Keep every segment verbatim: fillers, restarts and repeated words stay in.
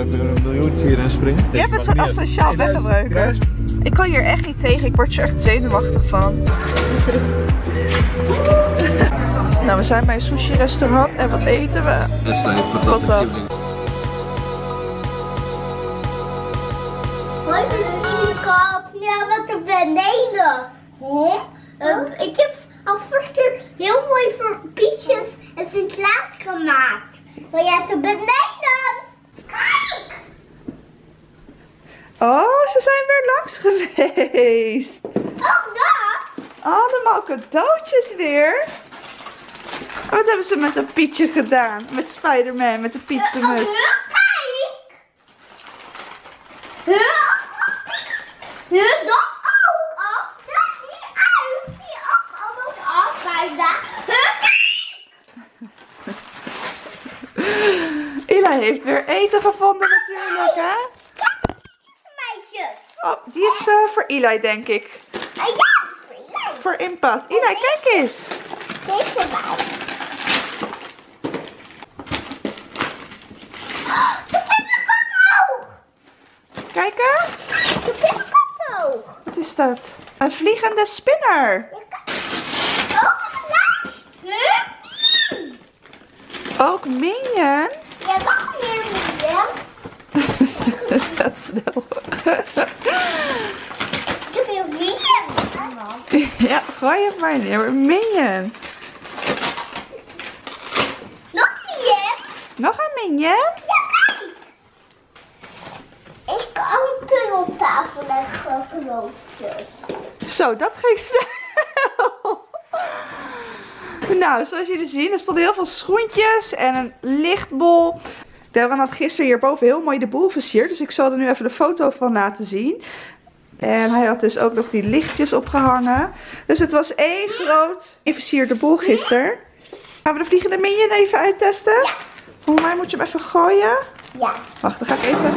weer een miljoen hierin springen. Jij bent zo'n asociaal weggebruiker. Ik kan hier echt niet tegen, ik word er echt zenuwachtig van. Nou, we zijn bij een sushi restaurant en wat eten we? Wat dat? Hoi, ik had ja, wat er beneden. Huh? Um, ik heb al vorige keer heel mooi voor Pietjes en Sinterklaas gemaakt. Maar je hebt er beneden. Kijk! Oh, ze zijn weer langs geweest. Ook daar. Allemaal cadeautjes weer. Wat hebben ze met een Pietje gedaan? Met Spider-Man, met de pizzamuts. Uh, uh, kijk! Huh? Huh, dat ook af. Dat die uit. Die ook allemaal af bijna. Huh, kijk! Ila heeft weer eten gevonden natuurlijk, hè? Kijk, meisjes. Oh, die is uh, voor Eli, denk ik. Uh, ja, voor Eli. Voor Impact. Eli, kijk eens. Deze mij. Kijken. De pinkentoog. Wat is dat? Een vliegende spinner. Ook een laag. Huh? Ook Minion. Ja, nog meer Minion. Dat snel. Ik heb hier Minion. Ja, gooi het maar neer. Minion. Nog Minion. Nog een Minion? Ja, kijk. Ik kan een pil op tafel leggen, knoopjes. Zo, dat ging snel. Nou, zoals jullie zien, er stonden heel veel schoentjes en een lichtbol. Deran had gisteren hierboven heel mooi de boel versierd. Dus ik zal er nu even de foto van laten zien. En hij had dus ook nog die lichtjes opgehangen. Dus het was één groot versierde boel gisteren. Gaan we de vliegende Minion even uittesten? Ja. Volgens mij moet je hem even gooien. Ja. Wacht, dan ga ik even...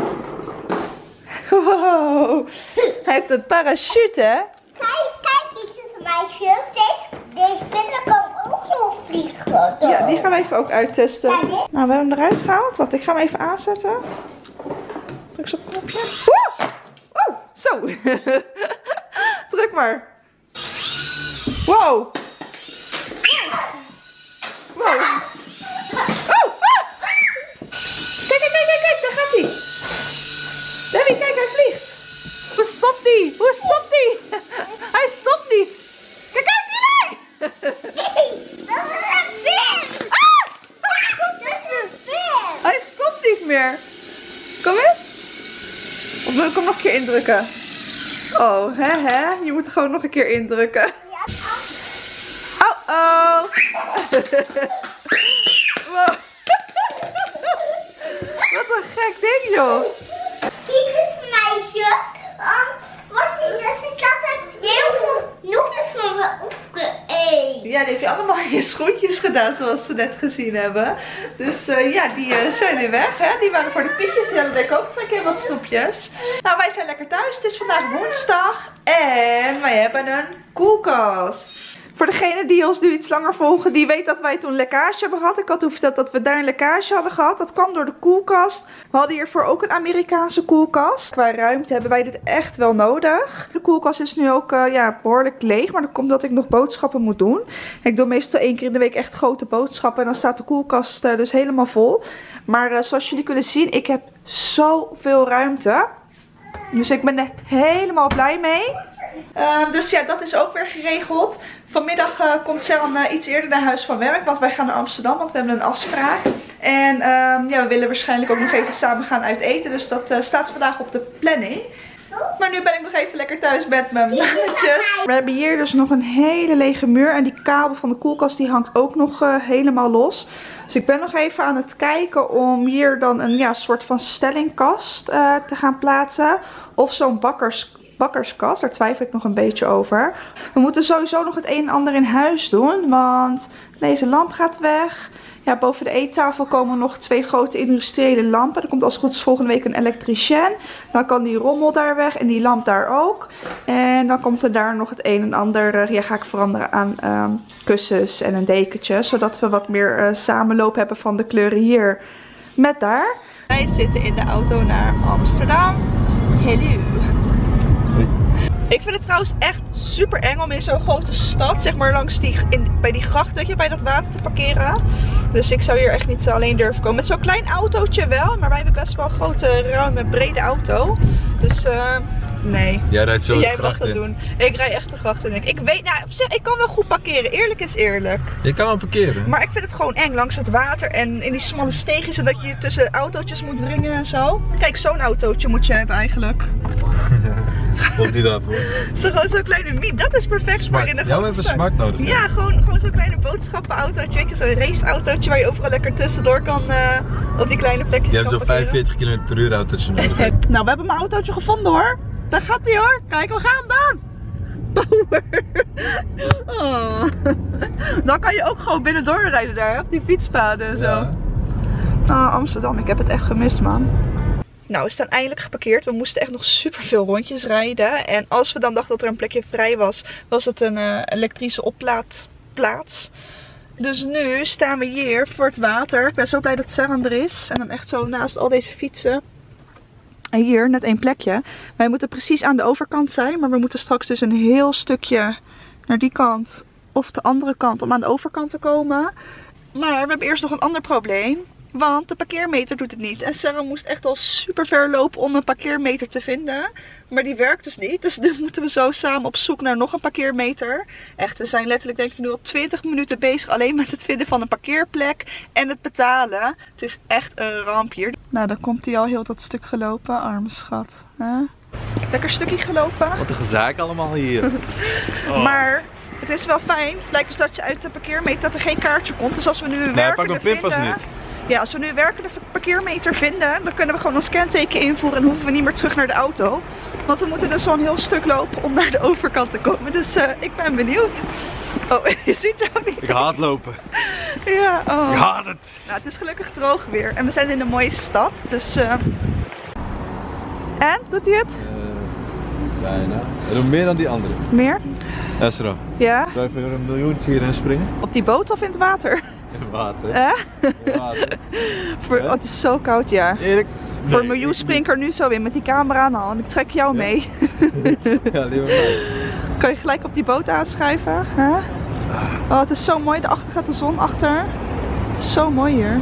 Wow. Hij heeft een parachute, hè? Kijk, kijk, liefjes meisjes. Deze, deze pillen kan ook nog vliegen. Ja, die gaan we even ook uittesten. Kijk, Nou, we hebben hem eruit gehaald. Wacht, ik ga hem even aanzetten. Druk zo'n knopje. Oeh! Oh, zo. Druk maar. Wow. Wow. Oh, ah. Kijk, kijk, kijk, kijk, kijk. Daar gaat hij. Debbie, kijk, hij vliegt. Hoe stopt hij? Hoe stopt hij? Hij stopt niet. Kijk uit, Eli! Nee, dat is een pin. Ah! Hij stopt niet meer. Hij stopt niet meer. Kom eens. Of wil ik hem nog een keer indrukken? Oh, hè, hè? Je moet er gewoon nog een keer indrukken. Oh, oh. Wow. Wat een gek ding, joh. Pietjes meisjes, um, wat is dat? Ik had heel veel noepjes van me opgeëet. Ja, die heb je allemaal in je schoentjes gedaan, zoals ze net gezien hebben. Dus uh, ja, die uh, zijn nu weg, hè. Die waren voor de Pietjes. Die hadden denk ik ook trek in wat snoepjes. Nou, wij zijn lekker thuis. Het is vandaag woensdag. En wij hebben een koelkast. Voor degenen die ons nu iets langer volgen, die weet dat wij toen een lekkage hebben gehad. Ik had toen verteld dat we daar een lekkage hadden gehad. Dat kwam door de koelkast. We hadden hiervoor ook een Amerikaanse koelkast. Qua ruimte hebben wij dit echt wel nodig. De koelkast is nu ook uh, ja, behoorlijk leeg, maar dat komt omdat ik nog boodschappen moet doen. Ik doe meestal één keer in de week echt grote boodschappen en dan staat de koelkast uh, dus helemaal vol. Maar uh, zoals jullie kunnen zien, ik heb zoveel ruimte. Dus ik ben er helemaal blij mee. Uh, dus ja, dat is ook weer geregeld. Vanmiddag uh, komt Seran uh, iets eerder naar huis van werk, want wij gaan naar Amsterdam, want we hebben een afspraak. En um, ja, we willen waarschijnlijk ook nog even samen gaan uit eten, dus dat uh, staat vandaag op de planning. Maar nu ben ik nog even lekker thuis met mijn mannetjes. We hebben hier dus nog een hele lege muur en die kabel van de koelkast die hangt ook nog uh, helemaal los. Dus ik ben nog even aan het kijken om hier dan een ja, soort van stellingkast uh, te gaan plaatsen. Of zo'n bakkers bakkerskast, daar twijfel ik nog een beetje over. We moeten sowieso nog het een en ander in huis doen, want deze lamp gaat weg. Ja, boven de eettafel komen nog twee grote industriële lampen. Er komt als het goed is volgende week een elektricien. Dan kan die rommel daar weg en die lamp daar ook. En dan komt er daar nog het een en ander. Ja, ga ik veranderen aan um, kussens en een dekentje. Zodat we wat meer uh, samenloop hebben van de kleuren hier Met daar. Wij zitten in de auto naar Amsterdam. Hallo. Ik vind het trouwens echt super eng om in zo'n grote stad, zeg maar langs die, in, bij die gracht, weet je, bij dat water te parkeren. Dus ik zou hier echt niet alleen durven komen. Met zo'n klein autootje wel, maar wij hebben best wel een grote, ruime, brede auto. Dus uh, nee. Jij rijdt zo Jij de mag gracht dat in. doen. Ik rij echt de gracht in. Ik weet, nou op zich, ik kan wel goed parkeren. Eerlijk is eerlijk. Je kan wel parkeren. Maar ik vind het gewoon eng langs het water en in die smalle steegjes en dat je tussen autootjes moet wringen en zo. Kijk, zo'n autootje moet je hebben eigenlijk. Komt die daarvoor? Zo gewoon zo'n kleine miep, dat is perfect Smart. voor in de Jij hebt een smart nodig. Ja, gewoon, gewoon zo'n kleine boodschappenautootje, weet je, zo'n raceautootje waar je overal lekker tussendoor kan, uh, op die kleine plekjes Je kan hebt zo'n vijfenveertig kilometer per uur autootje nodig. Nou, we hebben mijn autootje gevonden hoor. Daar gaat hij hoor. Kijk, we gaan dan. Power. Oh. Dan kan je ook gewoon binnendoor rijden daar, op die fietspaden en zo. Ja. Oh, Amsterdam, ik heb het echt gemist, man. Nou, we staan eindelijk geparkeerd. We moesten echt nog super veel rondjes rijden. En als we dan dachten dat er een plekje vrij was, was het een uh, elektrische oplaadplaats. Dus nu staan we hier voor het water. Ik ben zo blij dat Sarah er is. En dan echt zo naast al deze fietsen. En hier net één plekje. Wij moeten precies aan de overkant zijn. Maar we moeten straks dus een heel stukje naar die kant. Of de andere kant om aan de overkant te komen. Maar we hebben eerst nog een ander probleem. Want de parkeermeter doet het niet. En Sarah moest echt al super ver lopen om een parkeermeter te vinden. Maar die werkt dus niet. Dus nu moeten we zo samen op zoek naar nog een parkeermeter. Echt, we zijn letterlijk denk ik nu al twintig minuten bezig alleen met het vinden van een parkeerplek en het betalen. Het is echt een ramp hier. Nou, dan komt hij al heel dat stuk gelopen. Arme schat. Huh? Lekker stukje gelopen. Wat een gezaak allemaal hier. Oh. Maar het is wel fijn. Het lijkt dus dat je uit de parkeermeter dat er geen kaartje komt. Dus als we nu een Nee, werkende pak mijn pinpas vinden... niet. Ja, als we nu een werkende parkeermeter vinden, dan kunnen we gewoon ons kenteken invoeren en hoeven we niet meer terug naar de auto. Want we moeten dus zo'n heel stuk lopen om naar de overkant te komen. Dus uh, ik ben benieuwd. Oh, je ziet er ook niet. Ik haat lopen. Ja, oh. Ik haat het. Nou, het is gelukkig droog weer. En we zijn in een mooie stad, dus... Uh... En, doet hij het? Uh, bijna. En nog meer dan die andere. Meer? Esra, Ja? zou je voor een miljoentje hierin springen? Op die boot of in het water? In water. Eh? In water. Voor... Oh, het is zo koud, ja. Erik? Nee, voor een miljoen spring ik er nu zo in met die camera aan de hand. Ik trek jou Ja. mee. Ja, liever mij. Kan je gelijk op die boot aanschuiven? Huh? Oh, het is zo mooi. Daarachter gaat de zon achter. Het is zo mooi hier.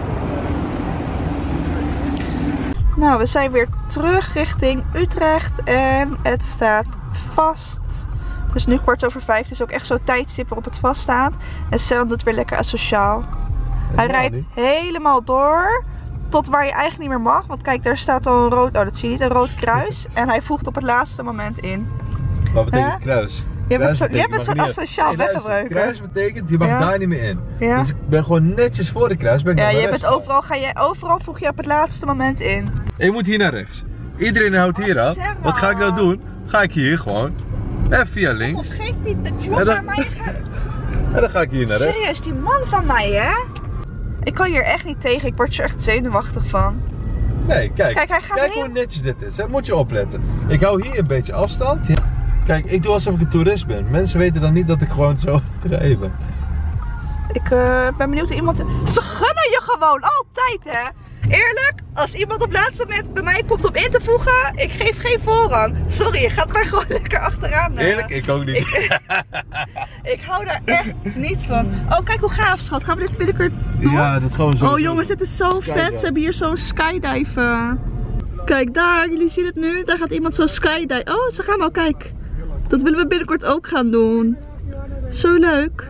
Nou, we zijn weer terug richting Utrecht. En het staat vast. Het is nu kwart over vijf. Het is ook echt zo'n tijdstip waarop het vaststaat. En Sam doet weer lekker asociaal. Hij rijdt helemaal door. Tot waar je eigenlijk niet meer mag. Want kijk, daar staat al een rood... Oh, dat zie je niet. Een rood kruis. En hij voegt op het laatste moment in. Wat betekent Huh? kruis? Je bent zo, Kruis jij bent zo betekent, asociaal hey, luister, weggebruiken. Kruis betekent, je mag Ja. daar niet meer in. Ja. Dus ik ben gewoon netjes voor de kruis. Ben ik Ja, naar je rechts bent gegaan. overal, ga je, overal voeg je op het laatste moment in. En je moet hier naar rechts. Iedereen houdt hier aan. Sarah. Wat ga ik nou doen? Ga ik hier gewoon. En via links. Of geeft die de En man dan- aan mij? En dan ga ik hier naar rechts. Serieus, die man van mij, hè? Ik kan hier echt niet tegen. Ik word er echt zenuwachtig van. Nee, kijk. Kijk, hij gaat Kijk heel- hoe netjes dit is. Daar moet je opletten. Ik hou hier een beetje afstand. Ja. Kijk, ik doe alsof ik een toerist ben. Mensen weten dan niet dat ik gewoon zo rijden ben. Ik uh, ben benieuwd of iemand... Ze gunnen je gewoon, altijd, hè? Eerlijk, als iemand op het laatste moment bij mij komt om in te voegen, ik geef geen voorrang. Sorry, je gaat maar gewoon lekker achteraan. uh. Eerlijk? Ik ook niet. Ik, ik hou daar echt niet van. Oh, kijk hoe gaaf, schat. Gaan we dit binnenkort doen? Ja, dat gewoon zo. Oh jongens, dit is zo Skydive. vet. Ze hebben hier zo'n skydive. Kijk daar, jullie zien het nu. Daar gaat iemand zo skydive. Oh, ze gaan al, kijk. Dat willen we binnenkort ook gaan doen. Zo leuk.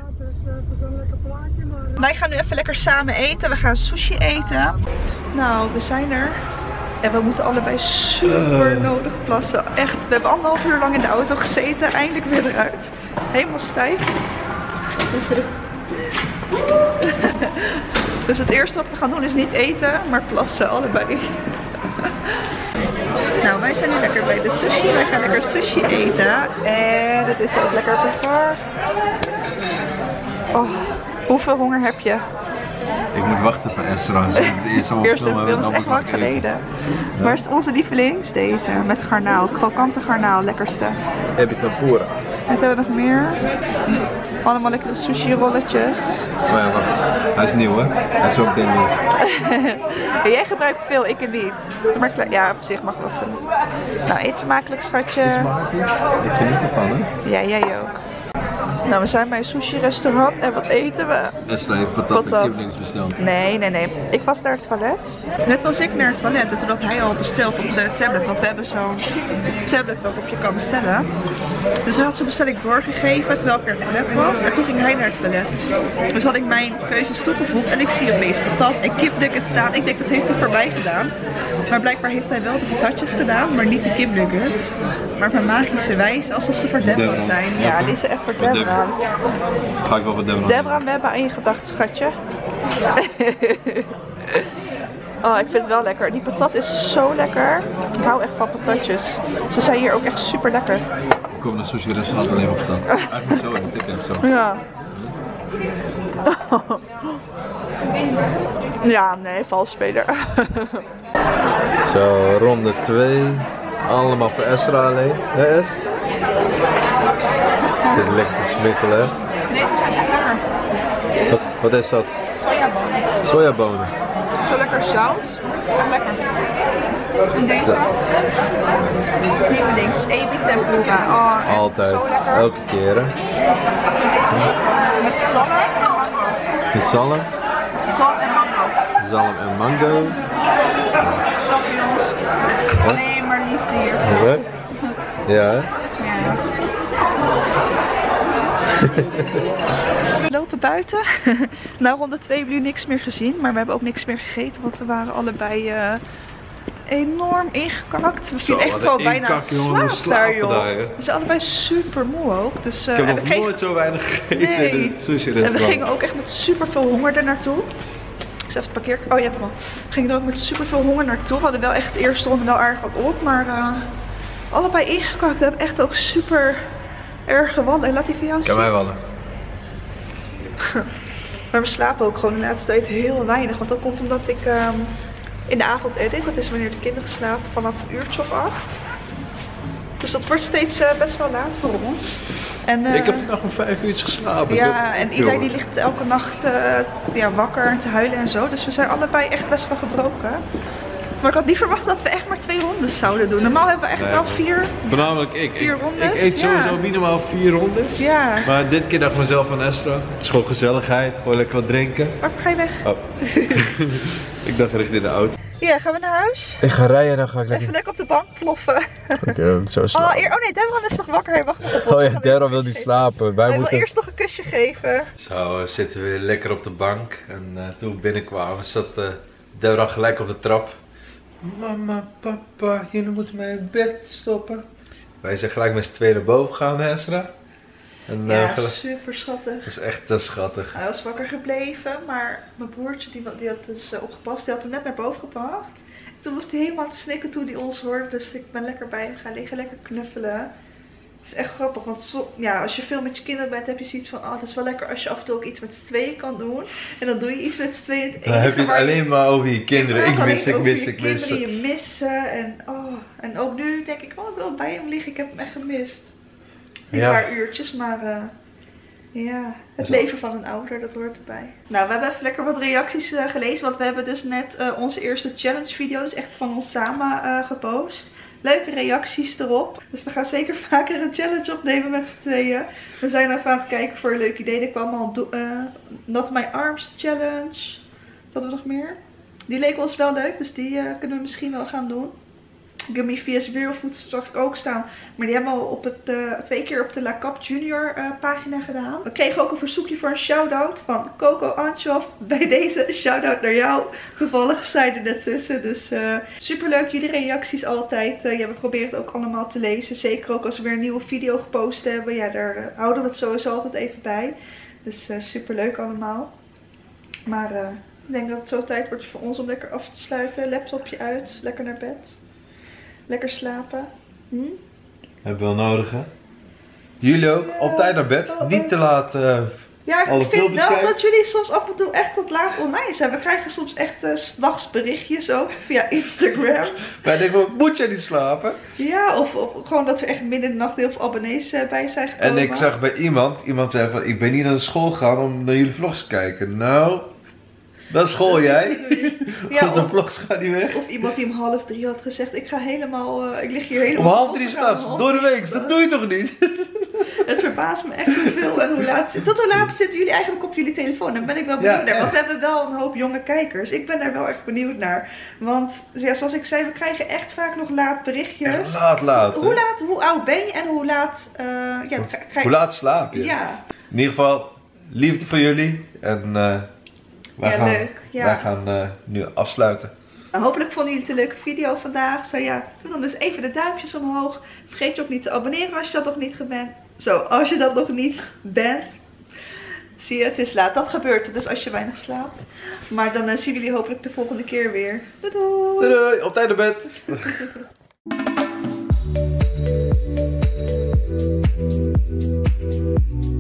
Wij gaan nu even lekker samen eten. We gaan sushi eten. Nou, we zijn er. En we moeten allebei super nodig plassen. Echt, we hebben anderhalf uur lang in de auto gezeten. Eindelijk weer eruit. Helemaal stijf. Dus het eerste wat we gaan doen is niet eten, maar plassen, allebei. Nou, wij zijn nu lekker bij de sushi. Wij gaan lekker sushi eten. En het is ook lekker verzorgd. Oh, hoeveel honger heb je? Ik moet wachten voor Esra. Ze is al Eerste film is echt lang geleden. Waar is onze lievelings? Deze, met garnaal. Krokante garnaal, lekkerste. Heb ik tempura. Wat hebben we nog meer? Allemaal lekkere sushi rolletjes. Oh ja, wacht. Hij is nieuw, hè? Hij is zo meteen nieuw. Ja, jij gebruikt veel, ik het niet. Maar ja, op zich mag wel veel. Nou, eet smakelijk, schatje. Eet smakelijk? Ik geniet ervan, hè? Ja, jij ook. Nou, we zijn bij een sushi restaurant en wat eten we? Esra heeft patat en kipdings besteld. Nee, nee, nee. Ik was naar het toilet. Net was ik naar het toilet en toen had hij al besteld op de tablet. Want we hebben zo'n tablet waarop je kan bestellen. Dus hij had zijn bestelling doorgegeven terwijl ik naar het toilet was. En toen ging hij naar het toilet. Dus had ik mijn keuzes toegevoegd en ik zie opeens patat en kipnuggets staan. Ik denk dat heeft hij voor mij gedaan. Maar blijkbaar heeft hij wel de patatjes gedaan, maar niet de kipnuggets. Maar op een magische wijze, alsof ze voor Debra zijn. Ja, die zijn echt voor Debra. Ga ik wel voor Debra. Debra, we hebben aan je gedacht, schatje. Oh, ik vind het wel lekker. Die patat is zo lekker. Ik hou echt van patatjes. Ze zijn hier ook echt super lekker. Ik kom naar een sushi restaurant alleen op patat. Eigenlijk zo, ik tik even zo. Ja. Ja, nee, valsspeler. Zo, ronde twee. Allemaal voor Esra alleen. Ja, Es? Zit lekker te smikkelen. Nee, ze zijn echt lekker. Wat, wat is dat? Sojabonen. Sojabonen. Zo lekker zout. Echt lekker. En deze? Lievelings, ebi tempura. Oh, echt Altijd. Zo lekker. Elke keer, hè? Deze met zalm en mango. Met zalm. Zalm en mango. Zalm en mango. Champignons. Alleen maar liefde hier. Ja, ja hè? Ja. We lopen buiten. Nou, ronde twee hebben we nu niks meer gezien, maar we hebben ook niks meer gegeten, want we waren allebei uh, enorm ingekakt. We vielen echt gewoon bijna in slaap daar, joh. Daar, we zijn allebei super moe ook. Dus, uh, ik heb nog kregen... nooit zo weinig gegeten nee. in het sushi restaurant. En we gingen ook echt met super veel honger er naartoe. Ik zal even het parkeer... Oh, je hebt hem al. We gingen er ook met super veel honger naartoe. We hadden wel echt de eerste ronde wel erg wat op, maar uh, allebei ingekakt. We hebben echt ook super erg gewallen. Laat die van jou zien. Kan mij wallen. Maar we slapen ook gewoon de laatste tijd heel weinig. Want dat komt omdat ik um, in de avond edit. Dat is wanneer de kinderen slapen vanaf een uurtje of acht. Dus dat wordt steeds uh, best wel laat voor ons. En, uh, ik heb vannacht nog vijf uur geslapen. Ja, en iedereen die ligt elke nacht uh, ja, wakker te huilen en zo. Dus we zijn allebei echt best wel gebroken. Maar ik had niet verwacht dat we echt maar twee rondes zouden doen. Normaal hebben we echt nee, wel vier Voornamelijk ik. Vier ik, rondes. Ik eet sowieso ja. minimaal vier rondes. Ja. Maar dit keer dacht ik mezelf van Esra. Het is gewoon gezelligheid. Gewoon lekker wat drinken. Waarvoor ga je weg? Oh. Ik dacht richting de auto. Ja, gaan we naar huis? Ik ga rijden en dan ga ik lekker... Even lekker op de bank ploffen. Okay, zo slapen. Oh, eer... oh nee, Devran is nog wakker. Hij wacht nog op ons. Oh ja, Devran wil niet slapen. Wij Hij moeten... wil eerst nog een kusje geven. Zo, zitten we weer lekker op de bank. En uh, toen we binnenkwamen zat uh, Devran gelijk op de trap. Mama, papa, jullie moeten mij in bed stoppen. Wij zijn gelijk met z'n tweeën naar boven gegaan, Esra. En, ja, uh, super schattig. Dat is echt te schattig. Hij was wakker gebleven, maar mijn broertje die, die had dus uh, opgepast. Die had hem net naar boven gebracht. Toen was hij helemaal aan het snikken toen hij ons hoorde. Dus ik ben lekker bij hem gaan liggen, lekker knuffelen. Het is echt grappig, want zo, ja, als je veel met je kinderen bent, heb je zoiets van, oh, het is wel lekker als je af en toe ook iets met z'n tweeën kan doen. En dan doe je iets met z'n tweeën. Het dan heb je het alleen maar over je kinderen. Ik mis, ik mis, ik mis. Je missen en, oh, en ook nu denk ik, oh, ik wil bij hem liggen. Ik heb hem echt gemist. Een ja. paar uurtjes, maar uh, ja, het leven van een ouder, dat hoort erbij. Nou, we hebben even lekker wat reacties uh, gelezen, want we hebben dus net uh, onze eerste challenge video, dus echt van ons samen uh, gepost. Leuke reacties erop. Dus we gaan zeker vaker een challenge opnemen met z'n tweeën. We zijn even aan het kijken voor een leuk idee. Er kwam al uh, Not My Arms challenge. Wat hadden we nog meer? Die leek ons wel leuk, dus die uh, kunnen we misschien wel gaan doen. Gummy vs Werefood zag ik ook staan. Maar die hebben we al op het, uh, twee keer op de La Cap Junior uh, pagina gedaan. We kregen ook een verzoekje voor een shout-out van Coco Anchoff. Bij deze shout-out naar jou. Toevallig zijn er net tussen. Dus uh, super leuk jullie reacties altijd. Uh, ja, we proberen het ook allemaal te lezen. Zeker ook als we weer een nieuwe video gepost hebben. Ja, daar uh, houden we het sowieso altijd even bij. Dus uh, super leuk allemaal. Maar uh, ik denk dat het zo tijd wordt voor ons om lekker af te sluiten. Laptopje uit. Lekker naar bed. Lekker slapen. Hm? Hebben we wel nodig, hè? Jullie ook. Ja, op tijd naar bed. Niet te laat uh, Ja, ik alle vind filmpjes wel kijkt. dat jullie soms af en toe echt tot laat online zijn. We krijgen soms echt uh, 's nachts berichtjes ook via Instagram. Wij denken, moet jij niet slapen? Ja, of, of gewoon dat er echt midden in de nacht heel veel abonnees uh, bij zijn gekomen. En ik zag bij iemand, iemand zei van, ik ben niet naar de school gegaan om naar jullie vlogs te kijken. Nou, dat school jij. Ja, Onze of, vlogs gaan niet weg. of iemand die om half drie had gezegd, ik ga helemaal, uh, ik lig hier helemaal Om half op, drie ik ga om s'nachts, half door de drie week, dat s'nachts. doe je toch niet? Het verbaast me echt hoeveel en hoe laat. Tot hoe laat zitten jullie eigenlijk op jullie telefoon? Daar ben ik wel benieuwd Ja, naar. Want we echt. hebben wel een hoop jonge kijkers. Ik ben daar wel echt benieuwd naar. Want ja, zoals ik zei, we krijgen echt vaak nog laat berichtjes. Echt laat, laat. hè? Hoe laat, hoe oud ben je en hoe laat, uh, ja, krijg... Hoe laat slaap je? Ja, In ieder geval, liefde voor jullie. En uh, wij ja gaan, leuk. Ja. wij gaan uh, nu afsluiten. Nou, hopelijk vonden jullie het een leuke video vandaag. Zo ja, doe dan dus even de duimpjes omhoog. Vergeet je ook niet te abonneren als je dat nog niet bent. Zo, als je dat nog niet bent. Zie je, het is laat. Dat gebeurt dus als je weinig slaapt. Maar dan uh, zien we jullie hopelijk de volgende keer weer. Doei doei! Doei doei, op tijd naar bed.